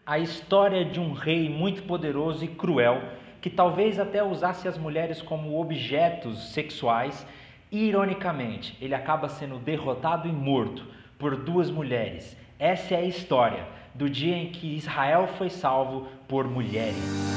a história de um rei muito poderoso e cruel, que talvez até usasse as mulheres como objetos sexuais, e ironicamente, ele acaba sendo derrotado e morto por duas mulheres. Essa é a história do dia em que Israel foi salvo por mulheres.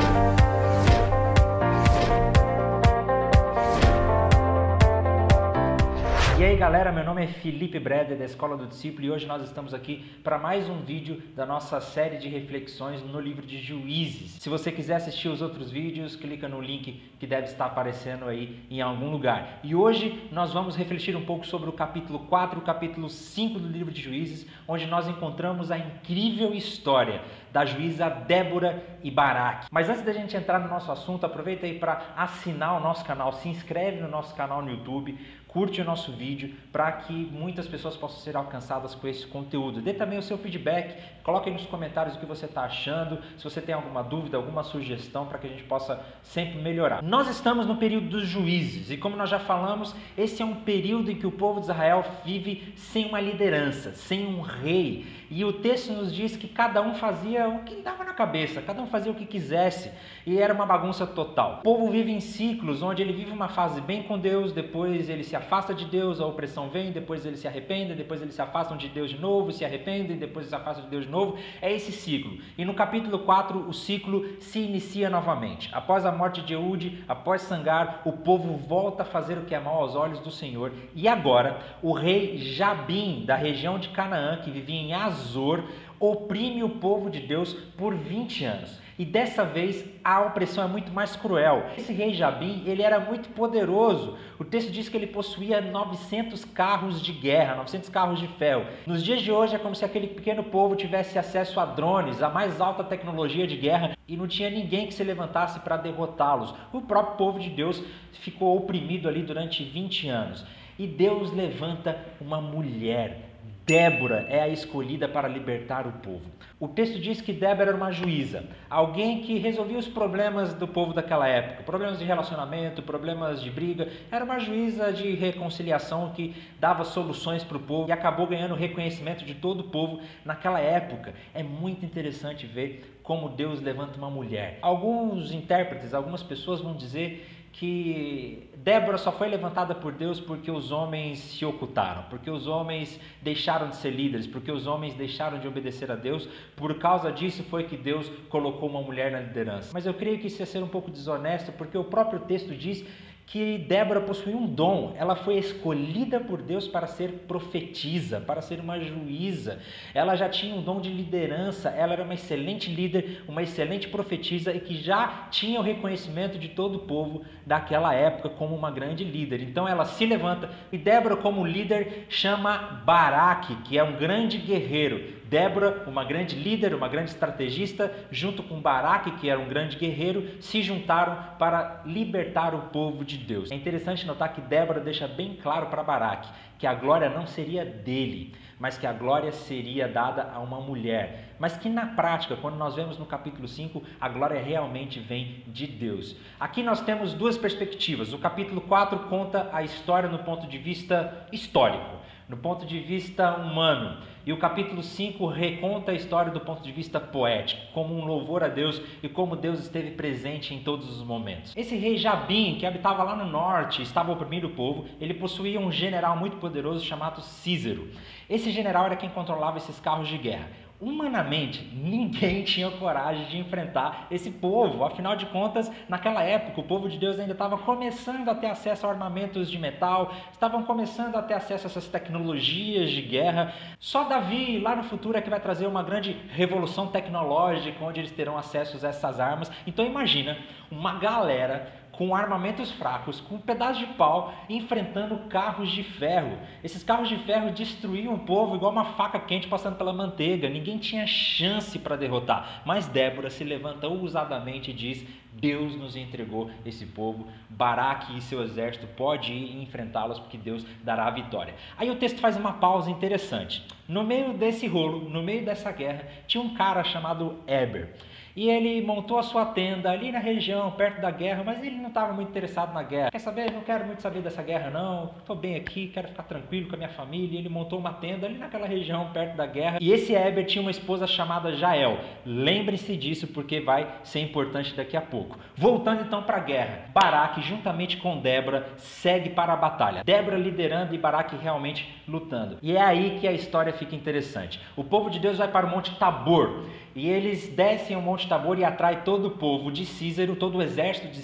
E aí galera, meu nome é Felipe Breder da Escola do Discípulo e hoje nós estamos aqui para mais um vídeo da nossa série de reflexões no livro de Juízes. Se você quiser assistir os outros vídeos, clica no link que deve estar aparecendo aí em algum lugar. E hoje nós vamos refletir um pouco sobre o capítulo 4 e o capítulo 5 do livro de Juízes, onde nós encontramos a incrível história da juíza Débora e Baraque. Mas antes da gente entrar no nosso assunto, aproveita aí para assinar o nosso canal, se inscreve no nosso canal no YouTube, curte o nosso vídeo para que muitas pessoas possam ser alcançadas com esse conteúdo. Dê também o seu feedback, coloque aí nos comentários o que você está achando, se você tem alguma dúvida, alguma sugestão para que a gente possa sempre melhorar. Nós estamos no período dos juízes e como nós já falamos, esse é um período em que o povo de Israel vive sem uma liderança, sem um rei. E o texto nos diz que cada um fazia o que dava na cabeça, cada um fazia o que quisesse e era uma bagunça total. O povo vive em ciclos onde ele vive uma fase bem com Deus, depois ele se afasta de Deus, a opressão vem, depois ele se arrepende, depois eles se afastam de Deus de novo, se arrependem, depois se afastam de Deus de novo. É esse ciclo. E no capítulo 4 o ciclo se inicia novamente. Após a morte de Eude, após Sangar, o povo volta a fazer o que é mal aos olhos do Senhor. E agora o rei Jabim, da região de Canaã, que vivia em Azor, oprime o povo de Deus por 20 anos. E dessa vez a opressão é muito mais cruel. Esse rei Jabim, ele era muito poderoso. O texto diz que ele possuía 900 carros de guerra, 900 carros de ferro. Nos dias de hoje é como se aquele pequeno povo tivesse acesso a drones, a mais alta tecnologia de guerra, e não tinha ninguém que se levantasse para derrotá-los. O próprio povo de Deus ficou oprimido ali durante 20 anos. E Deus levanta uma mulher. Débora é a escolhida para libertar o povo. O texto diz que Débora era uma juíza, alguém que resolvia os problemas do povo daquela época, problemas de relacionamento, problemas de briga. Era uma juíza de reconciliação que dava soluções para o povo e acabou ganhando o reconhecimento de todo o povo naquela época. É muito interessante ver como Deus levanta uma mulher. Alguns intérpretes, algumas pessoas vão dizer que Débora só foi levantada por Deus porque os homens se ocultaram, porque os homens deixaram de ser líderes, porque os homens deixaram de obedecer a Deus. Por causa disso foi que Deus colocou uma mulher na liderança. Mas eu creio que isso é ser um pouco desonesto, porque o próprio texto diz que Débora possuía um dom. Ela foi escolhida por Deus para ser profetisa, para ser uma juíza. Ela já tinha um dom de liderança, ela era uma excelente líder, uma excelente profetisa e que já tinha o reconhecimento de todo o povo daquela época como uma grande líder. Então ela se levanta e Débora, como líder, chama Baraque, que é um grande guerreiro. Débora, uma grande líder, uma grande estrategista, junto com Baraque, que era um grande guerreiro, se juntaram para libertar o povo de Deus. É interessante notar que Débora deixa bem claro para Baraque que a glória não seria dele, mas que a glória seria dada a uma mulher. Mas que na prática, quando nós vemos no capítulo 5, a glória realmente vem de Deus. Aqui nós temos duas perspectivas. O capítulo 4 conta a história no ponto de vista histórico, no ponto de vista humano. E o capítulo 5 reconta a história do ponto de vista poético, como um louvor a Deus e como Deus esteve presente em todos os momentos. Esse rei Jabim, que habitava lá no norte, estava oprimindo o povo, ele possuía um general muito poderoso chamado Cícero. Esse general era quem controlava esses carros de guerra. Humanamente, ninguém tinha coragem de enfrentar esse povo. Afinal de contas, naquela época, o povo de Deus ainda estava começando a ter acesso a armamentos de metal, estavam começando a ter acesso a essas tecnologias de guerra. Só Davi, lá no futuro, é que vai trazer uma grande revolução tecnológica, onde eles terão acesso a essas armas. Então imagina uma galera com armamentos fracos, com um pedaço de pau, enfrentando carros de ferro. Esses carros de ferro destruíam o povo igual uma faca quente passando pela manteiga. Ninguém tinha chance para derrotar. Mas Débora se levanta ousadamente e diz Deus nos entregou esse povo, Baraque e seu exército pode ir e enfrentá-los porque Deus dará a vitória. Aí o texto faz uma pausa interessante. No meio desse rolo, no meio dessa guerra, tinha um cara chamado Eber. E ele montou a sua tenda ali na região, perto da guerra, mas ele não estava muito interessado na guerra. Quer saber? Não quero muito saber dessa guerra não, estou bem aqui, quero ficar tranquilo com a minha família. Ele montou uma tenda ali naquela região, perto da guerra. E esse Eber tinha uma esposa chamada Jael. Lembre-se disso porque vai ser importante daqui a pouco. Voltando então para a guerra. Baraque, juntamente com Débora, segue para a batalha. Débora liderando e Baraque realmente lutando. E é aí que a história fica interessante. O povo de Deus vai para o Monte Tabor. E eles descem o Monte Tabor e atrai todo o povo de Císero, todo o exército de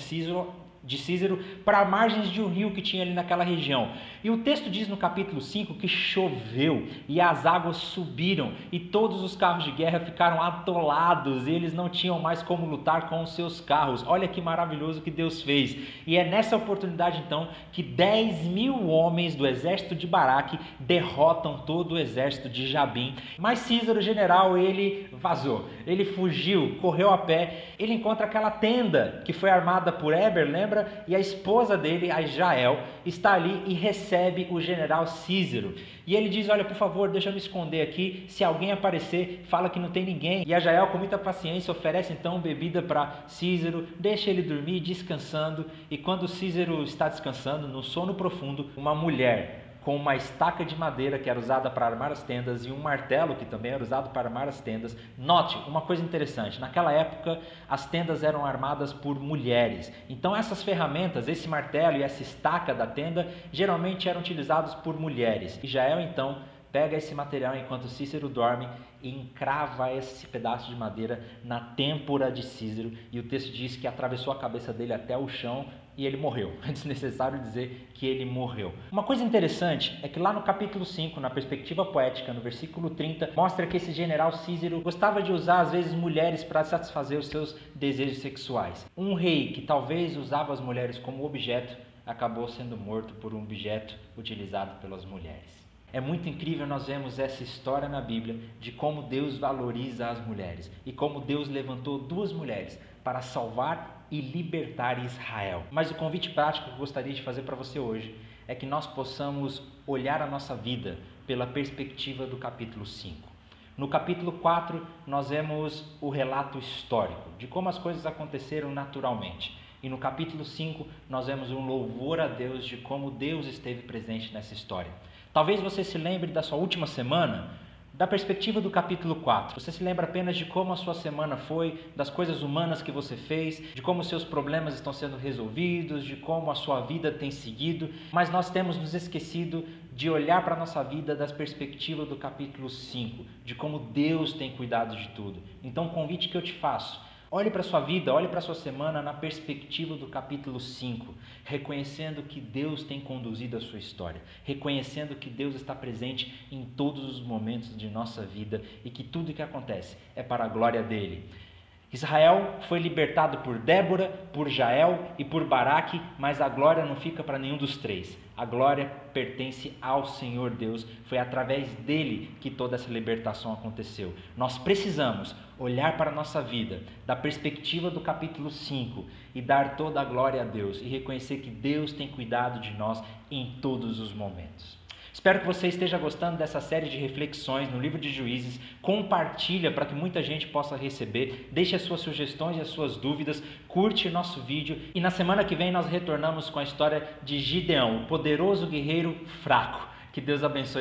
Císero para margens de um rio que tinha ali naquela região. E o texto diz no capítulo 5 que choveu e as águas subiram e todos os carros de guerra ficaram atolados e eles não tinham mais como lutar com os seus carros. Olha que maravilhoso que Deus fez. E é nessa oportunidade então que 10.000 homens do exército de Baraque derrotam todo o exército de Jabim. Mas Císero, o general, ele vazou, ele fugiu, correu a pé, ele encontra aquela tenda que foi armada por Eber, lembra? E a esposa dele, a Jael, está ali e recebe o general Císero. E ele diz, olha, por favor, deixa eu me esconder aqui, se alguém aparecer, fala que não tem ninguém. E a Jael, com muita paciência, oferece então bebida para Císero, deixa ele dormir descansando. E quando Císero está descansando, no sono profundo, uma mulher com uma estaca de madeira que era usada para armar as tendas e um martelo que também era usado para armar as tendas. Note uma coisa interessante, naquela época as tendas eram armadas por mulheres, então essas ferramentas, esse martelo e essa estaca da tenda geralmente eram utilizados por mulheres. E Jael então pega esse material enquanto Císero dorme e encrava esse pedaço de madeira na têmpora de Císero, e o texto diz que atravessou a cabeça dele até o chão e ele morreu. É desnecessário dizer que ele morreu. Uma coisa interessante é que lá no capítulo 5, na perspectiva poética, no versículo 30, mostra que esse general Císero gostava de usar às vezes mulheres para satisfazer os seus desejos sexuais. Um rei que talvez usava as mulheres como objeto acabou sendo morto por um objeto utilizado pelas mulheres. É muito incrível nós vemos essa história na Bíblia de como Deus valoriza as mulheres e como Deus levantou duas mulheres para salvar e libertar Israel. Mas o convite prático que eu gostaria de fazer para você hoje é que nós possamos olhar a nossa vida pela perspectiva do capítulo 5. No capítulo 4 nós vemos o relato histórico de como as coisas aconteceram naturalmente. E no capítulo 5 nós vemos um louvor a Deus de como Deus esteve presente nessa história. Talvez você se lembre da sua última semana da perspectiva do capítulo 4. Você se lembra apenas de como a sua semana foi, das coisas humanas que você fez, de como os seus problemas estão sendo resolvidos, de como a sua vida tem seguido, mas nós temos nos esquecido de olhar para a nossa vida das perspectivas do capítulo 5, de como Deus tem cuidado de tudo. Então o convite que eu te faço: olhe para a sua vida, olhe para a sua semana na perspectiva do capítulo 5, reconhecendo que Deus tem conduzido a sua história, reconhecendo que Deus está presente em todos os momentos de nossa vida e que tudo que acontece é para a glória dele. Israel foi libertado por Débora, por Jael e por Baraque, mas a glória não fica para nenhum dos três. A glória pertence ao Senhor Deus. Foi através dele que toda essa libertação aconteceu. Nós precisamos olhar para a nossa vida da perspectiva do capítulo 5 e dar toda a glória a Deus e reconhecer que Deus tem cuidado de nós em todos os momentos. Espero que você esteja gostando dessa série de reflexões no livro de Juízes. Compartilha para que muita gente possa receber. Deixe as suas sugestões e as suas dúvidas. Curte nosso vídeo. E na semana que vem nós retornamos com a história de Gideão, o poderoso guerreiro fraco. Que Deus abençoe.